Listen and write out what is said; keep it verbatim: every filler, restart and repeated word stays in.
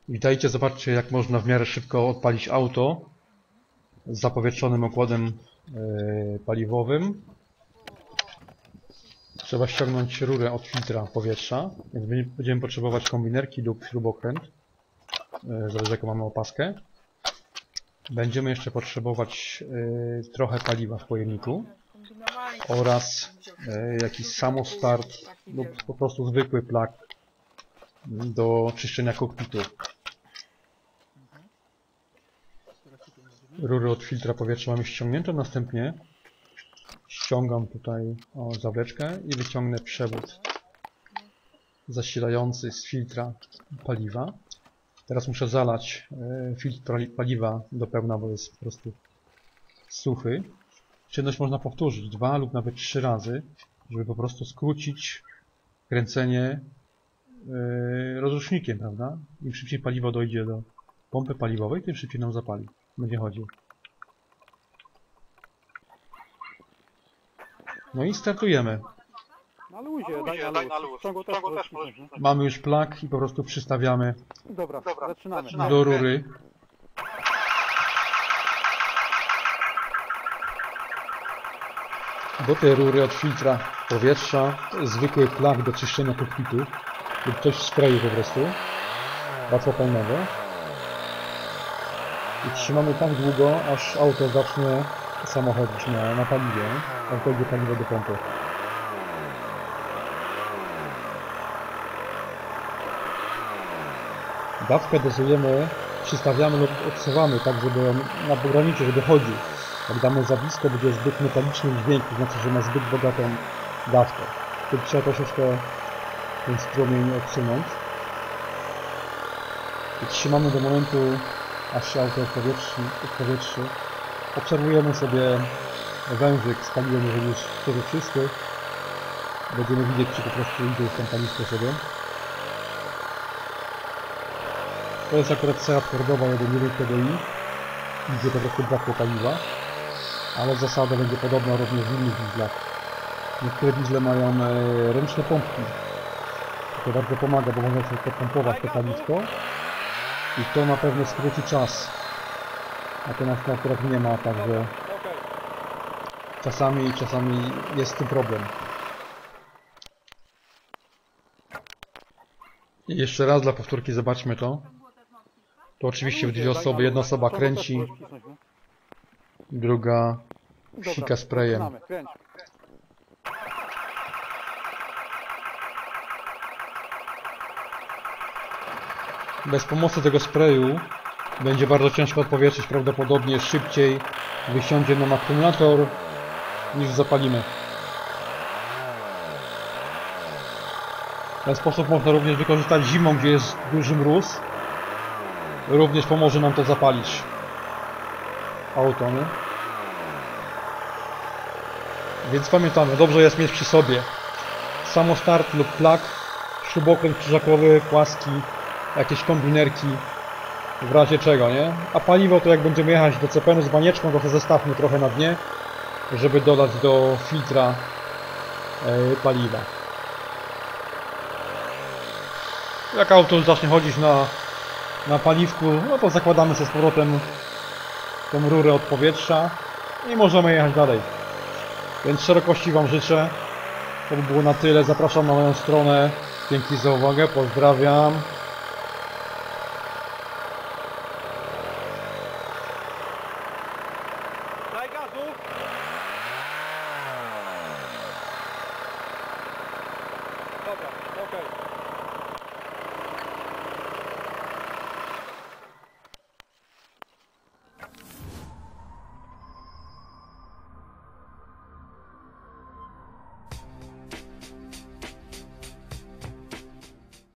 Witajcie, zobaczcie, jak można w miarę szybko odpalić auto z zapowietrzonym układem yy, paliwowym. Trzeba ściągnąć rurę od filtra powietrza, więc będziemy potrzebować kombinerki lub śrubokręt, yy, zależy jaką mamy opaskę. Będziemy jeszcze potrzebować yy, trochę paliwa w pojemniku oraz yy, jakiś samostart lub po prostu zwykły plug do czyszczenia kokpitu. Rurę od filtra powietrza mamy ściągniętą, następnie ściągam tutaj o zawleczkę i wyciągnę przewód zasilający z filtra paliwa. Teraz muszę zalać y, filtr paliwa do pełna, bo jest po prostu suchy. Czynność można powtórzyć dwa lub nawet trzy razy, żeby po prostu skrócić kręcenie y, rozrusznikiem, prawda? Im szybciej paliwo dojdzie do pompy paliwowej, tym szybciej nam zapali. Będzie chodził. No i startujemy. Na luzie, daj na, daj na luz. Ciągu też, Ciągu też możesz. Mamy już plug i po prostu przystawiamy Dobra, Dobra zaczynamy. do rury. Do tej rury od filtra powietrza zwykły plug do czyszczenia kokpitu lub coś w sprayu po prostu łatwopalnego. I trzymamy tak długo, aż auto zacznie samochodzić na, na paliwie, jak dojdzie paliwo do pompy. Dawkę dozujemy, przystawiamy lub odsuwamy tak, żeby na pograniczu, żeby chodził. Jak damy za blisko, będzie zbyt metaliczny dźwięk, to znaczy, że ma zbyt bogatą dawkę. Tu trzeba troszeczkę ten strumień odsunąć. I trzymamy do momentu, aż się auto odpowietrzy. Obserwujemy sobie wężyk z paliwem, jeżeli już przejrzysty. Będziemy widzieć, czy po prostu idzie już tam paliwko sobie. To jest akurat Seat Cordoba jeden jeden T D I, gdzie po prostu brakło paliwa. Ale zasada będzie podobna również w innych dieslach. Niektóre diesle mają e, ręczne pompki. To bardzo pomaga, bo można sobie podpompować to paliwko. I to na pewno skróci czas. Natomiast to akurat nie ma, także czasami, czasami jest z tym problem. I jeszcze raz dla powtórki zobaczmy to. To oczywiście w dwie osoby, jedna osoba kręci, druga sika sprayem. Bez pomocy tego sprayu będzie bardzo ciężko odpowietrzyć, prawdopodobnie szybciej wysiądzie nam akumulator niż zapalimy. W ten sposób można również wykorzystać zimą, gdzie jest duży mróz. Również pomoże nam to zapalić auto, nie? Więc pamiętamy, dobrze jest mieć przy sobie samostart lub plug, śrubokręt krzyżakowy, płaski, jakieś kombinerki, w razie czego, nie? A paliwo to jak będziemy jechać do C P N u z banieczką, to, to zestawmy trochę na dnie, żeby dodać do filtra yy, paliwa. Jak auto zacznie chodzić na, na paliwku, no to zakładamy sobie z powrotem tą rurę od powietrza i możemy jechać dalej. Więc szerokości Wam życzę. To by było na tyle. Zapraszam na moją stronę. Dzięki za uwagę. Pozdrawiam. Daj gazu! Dobra, okej.